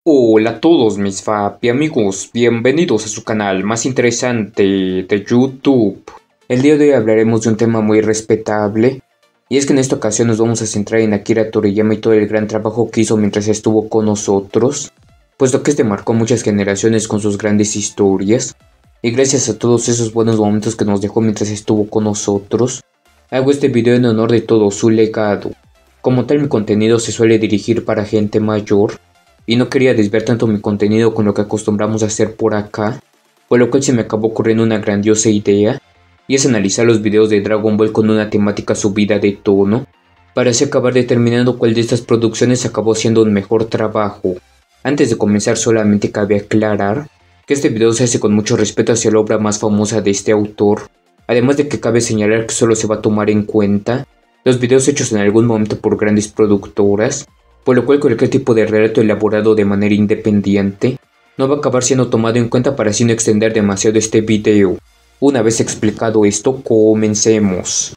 Hola a todos mis Fapi amigos, bienvenidos a su canal más interesante de YouTube. El día de hoy hablaremos de un tema muy respetable, y es que en esta ocasión nos vamos a centrar en Akira Toriyama y todo el gran trabajo que hizo mientras estuvo con nosotros, puesto que este marcó muchas generaciones con sus grandes historias, y gracias a todos esos buenos momentos que nos dejó mientras estuvo con nosotros, hago este video en honor de todo su legado. Como tal, mi contenido se suele dirigir para gente mayor, y no quería desviar tanto mi contenido con lo que acostumbramos a hacer por acá, por lo cual se me acabó ocurriendo una grandiosa idea, y es analizar los videos de Dragon Ball con una temática subida de tono, para así acabar determinando cuál de estas producciones acabó siendo un mejor trabajo. Antes de comenzar, solamente cabe aclarar que este video se hace con mucho respeto hacia la obra más famosa de este autor, además de que cabe señalar que solo se va a tomar en cuenta los videos hechos en algún momento por grandes productoras, por lo cual cualquier tipo de relato elaborado de manera independiente no va a acabar siendo tomado en cuenta para así no extender demasiado este video. Una vez explicado esto, comencemos.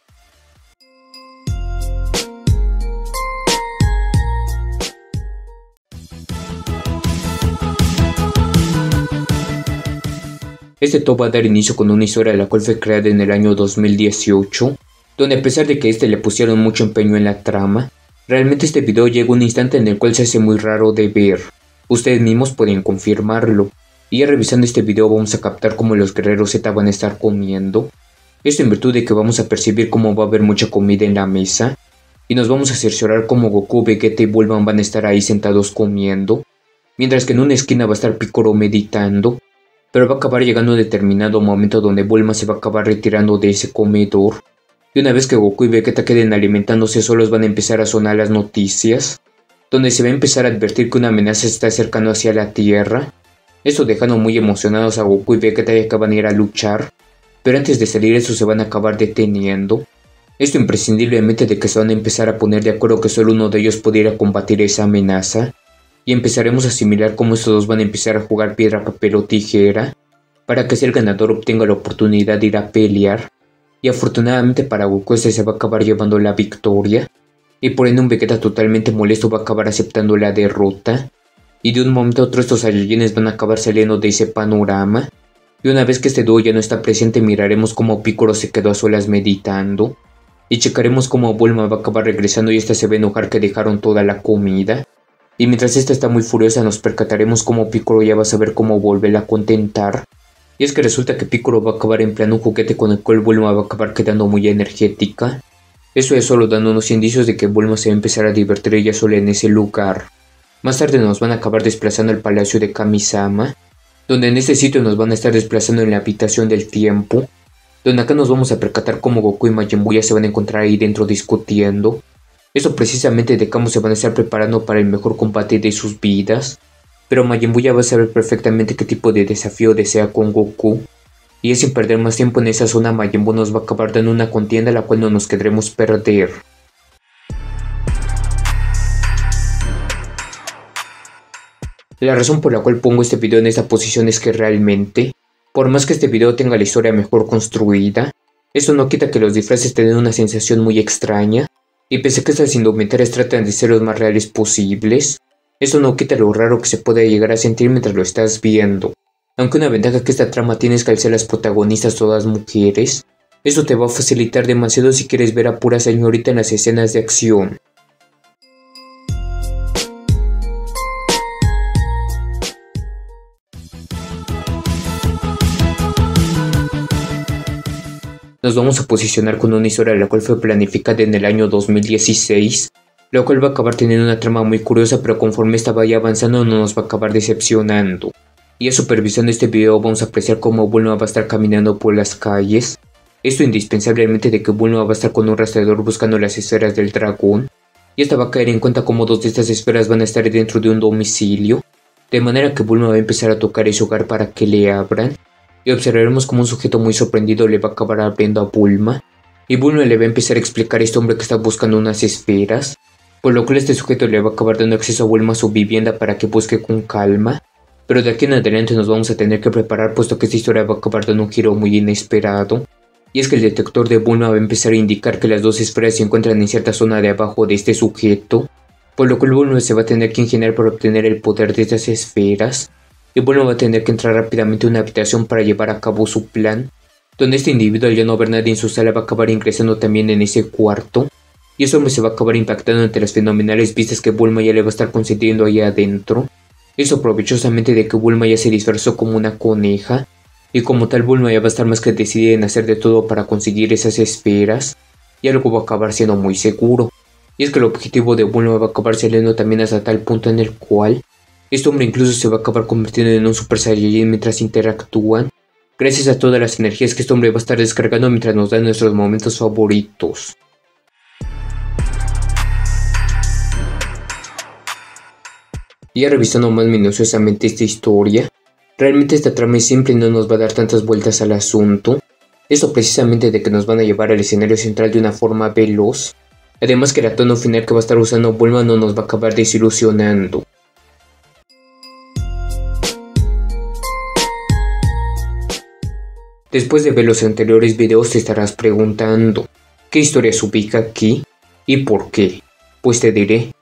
Este top va a dar inicio con una historia la cual fue creada en el año 2018, donde a pesar de que le pusieron mucho empeño en la trama, realmente este video llega a un instante en el cual se hace muy raro de ver. Ustedes mismos pueden confirmarlo. Y ya revisando este video vamos a captar cómo los guerreros Z van a estar comiendo. Esto en virtud de que vamos a percibir cómo va a haber mucha comida en la mesa. Y nos vamos a cerciorar cómo Goku, Vegeta y Bulma van a estar ahí sentados comiendo. Mientras que en una esquina va a estar Piccolo meditando. Pero va a acabar llegando un determinado momento donde Bulma se va a acabar retirando de ese comedor. Y una vez que Goku y Vegeta queden alimentándose solos van a empezar a sonar las noticias, donde se va a empezar a advertir que una amenaza se está acercando hacia la Tierra. Esto dejando muy emocionados a Goku y Vegeta, ya que van a ir a luchar, pero antes de salir estos se van a acabar deteniendo. Esto imprescindiblemente de que se van a empezar a poner de acuerdo que solo uno de ellos pudiera combatir esa amenaza, y empezaremos a asimilar cómo estos dos van a empezar a jugar piedra, papel o tijera, para que así el ganador obtenga la oportunidad de ir a pelear. Y afortunadamente para Goku se va a acabar llevando la victoria, y por ende un Vegeta totalmente molesto va a acabar aceptando la derrota, y de un momento a otro estos Saiyajines van a acabar saliendo de ese panorama, y una vez que este dúo ya no está presente miraremos cómo Piccolo se quedó a solas meditando, y checaremos cómo Bulma va a acabar regresando y esta se va a enojar que dejaron toda la comida, y mientras esta está muy furiosa nos percataremos cómo Piccolo ya va a saber cómo volverla a contentar. Y es que resulta que Piccolo va a acabar empleando un juguete con el cual Bulma va a acabar quedando muy energética. Eso es solo dando unos indicios de que Bulma se va a empezar a divertir ella sola en ese lugar. Más tarde nos van a acabar desplazando al palacio de Kamisama, donde en este sitio nos van a estar desplazando en la habitación del tiempo, donde acá nos vamos a percatar cómo Goku y Majin Buu ya se van a encontrar ahí dentro discutiendo. Eso precisamente de cómo se van a estar preparando para el mejor combate de sus vidas. Pero Majin Buu ya va a saber perfectamente qué tipo de desafío desea con Goku. Y sin perder más tiempo en esa zona, Majin Buu nos va a acabar dando una contienda la cual no nos querremos perder. La razón por la cual pongo este video en esta posición es que realmente, por más que este video tenga la historia mejor construida, eso no quita que los disfraces tengan una sensación muy extraña. Y pese a que estas indumentarias tratan de ser los más reales posibles, eso no quita lo raro que se puede llegar a sentir mientras lo estás viendo. Aunque una ventaja que esta trama tiene es que al ser las protagonistas todas mujeres, eso te va a facilitar demasiado si quieres ver a pura señorita en las escenas de acción. Nos vamos a posicionar con una historia la cual fue planificada en el año 2016, lo cual va a acabar teniendo una trama muy curiosa, pero conforme esta vaya avanzando no nos va a acabar decepcionando. Y a supervisando este video vamos a apreciar cómo Bulma va a estar caminando por las calles. Esto indispensablemente de que Bulma va a estar con un rastreador buscando las esferas del dragón, y esta va a caer en cuenta cómo dos de estas esferas van a estar dentro de un domicilio, de manera que Bulma va a empezar a tocar ese hogar para que le abran. Y observaremos como un sujeto muy sorprendido le va a acabar abriendo a Bulma, y Bulma le va a empezar a explicar a este hombre que está buscando unas esferas, por lo cual este sujeto le va a acabar dando acceso a Bulma a su vivienda para que busque con calma, pero de aquí en adelante nos vamos a tener que preparar puesto que esta historia va a acabar dando un giro muy inesperado, y es que el detector de Bulma va a empezar a indicar que las dos esferas se encuentran en cierta zona de abajo de este sujeto, por lo cual Bulma se va a tener que ingeniar para obtener el poder de estas esferas, y Bulma va a tener que entrar rápidamente a una habitación para llevar a cabo su plan, donde este individuo al ya no ver nadie en su sala va a acabar ingresando también en ese cuarto, y ese hombre se va a acabar impactando entre las fenomenales vistas que Bulma ya le va a estar concediendo ahí adentro. Eso provechosamente de que Bulma ya se disfrazó como una coneja, y como tal Bulma ya va a estar más que decidida en hacer de todo para conseguir esas esferas, y algo va a acabar siendo muy seguro. Y es que el objetivo de Bulma va a acabar saliendo también hasta tal punto en el cual este hombre incluso se va a acabar convirtiendo en un Super Saiyajin mientras interactúan, gracias a todas las energías que este hombre va a estar descargando mientras nos da nuestros momentos favoritos. Ya revisando más minuciosamente esta historia, realmente esta trama simple no nos va a dar tantas vueltas al asunto. Esto precisamente de que nos van a llevar al escenario central de una forma veloz. Además que el tono final que va a estar usando Bulma no nos va a acabar desilusionando. Después de ver los anteriores videos te estarás preguntando, ¿qué historia se ubica aquí? ¿Y por qué? Pues te diré.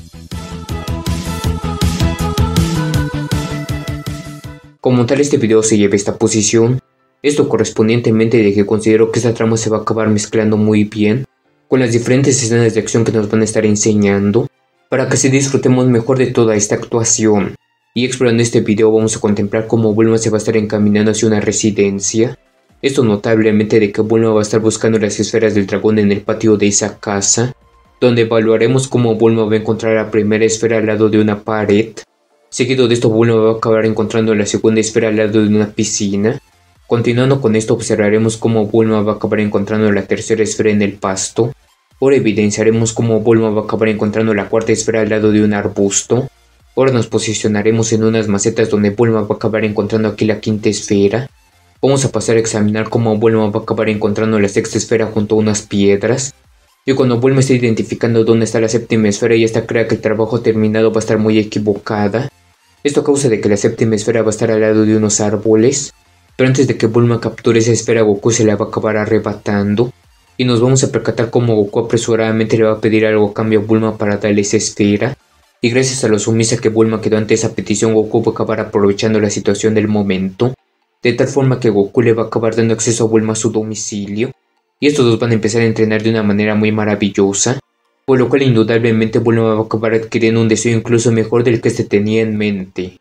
Como tal este video se lleva esta posición, esto correspondientemente de que considero que esta trama se va a acabar mezclando muy bien con las diferentes escenas de acción que nos van a estar enseñando, para que así disfrutemos mejor de toda esta actuación. Y explorando este video vamos a contemplar cómo Bulma se va a estar encaminando hacia una residencia. Esto notablemente de que Bulma va a estar buscando las esferas del dragón en el patio de esa casa, donde evaluaremos cómo Bulma va a encontrar la primera esfera al lado de una pared. Seguido de esto Bulma va a acabar encontrando la segunda esfera al lado de una piscina. Continuando con esto observaremos cómo Bulma va a acabar encontrando la tercera esfera en el pasto. Ahora evidenciaremos cómo Bulma va a acabar encontrando la cuarta esfera al lado de un arbusto. Ahora nos posicionaremos en unas macetas donde Bulma va a acabar encontrando aquí la quinta esfera. Vamos a pasar a examinar cómo Bulma va a acabar encontrando la sexta esfera junto a unas piedras. Y cuando Bulma esté identificando dónde está la séptima esfera y esta crea que el trabajo terminado va a estar muy equivocada. Esto causa de que la séptima esfera va a estar al lado de unos árboles. Pero antes de que Bulma capture esa esfera, Goku se la va a acabar arrebatando. Y nos vamos a percatar cómo Goku apresuradamente le va a pedir algo a cambio a Bulma para darle esa esfera. Y gracias a lo sumisa que Bulma quedó ante esa petición, Goku va a acabar aprovechando la situación del momento. De tal forma que Goku le va a acabar dando acceso a Bulma a su domicilio. Y estos dos van a empezar a entrenar de una manera muy maravillosa. Por lo cual indudablemente Bulma va a acabar adquiriendo un deseo incluso mejor del que este tenía en mente.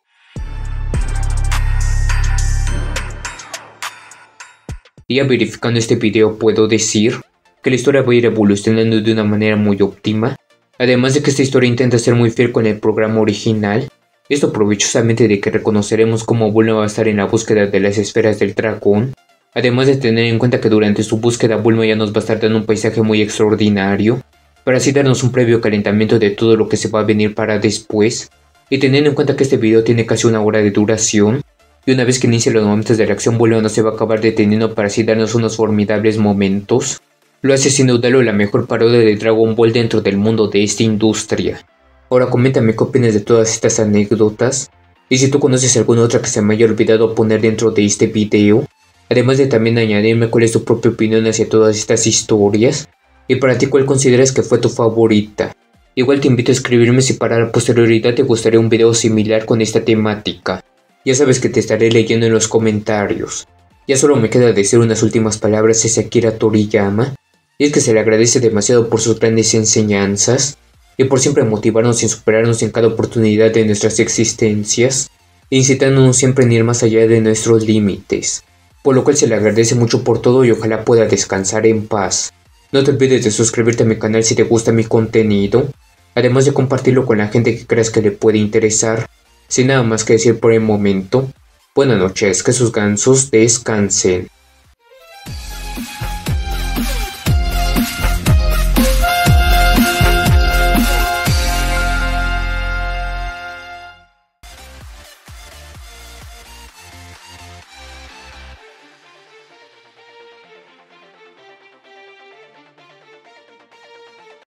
Y ya verificando este video puedo decir que la historia va a ir evolucionando de una manera muy óptima. Además de que esta historia intenta ser muy fiel con el programa original. Esto provechosamente de que reconoceremos cómo Bulma va a estar en la búsqueda de las esferas del dragón. Además de tener en cuenta que durante su búsqueda Bulma ya nos va a estar dando un paisaje muy extraordinario, para así darnos un previo calentamiento de todo lo que se va a venir para después. Y teniendo en cuenta que este video tiene casi una hora de duración, y una vez que inicie los momentos de reacción Bulma no se va a acabar deteniendo para así darnos unos formidables momentos. Lo hace sin dudarlo la mejor parodia de Dragon Ball dentro del mundo de esta industria. Ahora coméntame qué opinas de todas estas anécdotas, y si tú conoces alguna otra que se me haya olvidado poner dentro de este video, además de también añadirme cuál es tu propia opinión hacia todas estas historias, y para ti cuál consideras que fue tu favorita. Igual te invito a escribirme si para la posterioridad te gustaría un video similar con esta temática. Ya sabes que te estaré leyendo en los comentarios. Ya solo me queda decir unas últimas palabras hacia Akira Toriyama, y es que se le agradece demasiado por sus grandes enseñanzas, y por siempre motivarnos y superarnos en cada oportunidad de nuestras existencias, incitándonos siempre a ir más allá de nuestros límites, por lo cual se le agradece mucho por todo y ojalá pueda descansar en paz. No te olvides de suscribirte a mi canal si te gusta mi contenido, además de compartirlo con la gente que creas que le puede interesar. Sin nada más que decir por el momento, buenas noches, que sus gansos descansen.